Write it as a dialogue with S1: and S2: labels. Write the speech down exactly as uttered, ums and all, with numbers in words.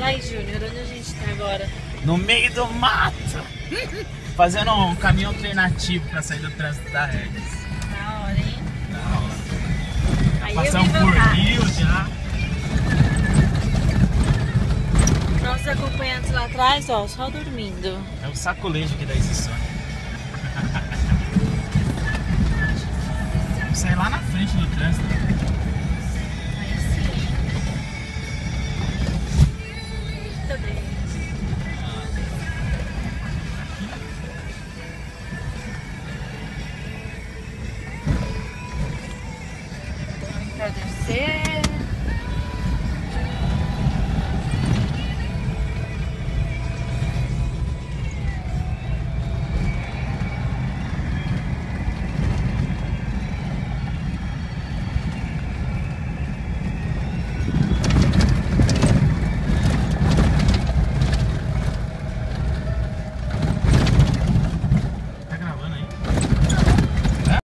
S1: Fala aí, Júnior, onde a gente tá agora?
S2: No meio do mato! Fazendo um caminho alternativo pra sair do trânsito da Regis.
S1: Da hora, hein?
S2: Da hora.
S1: Aí
S2: Passamos
S1: eu vi
S2: por
S1: vantagem.
S2: rio já.
S1: Nossos acompanhantes lá atrás, ó, só dormindo.
S2: É o sacolejo que dá esse sonho. Vamos sair lá na frente do trânsito.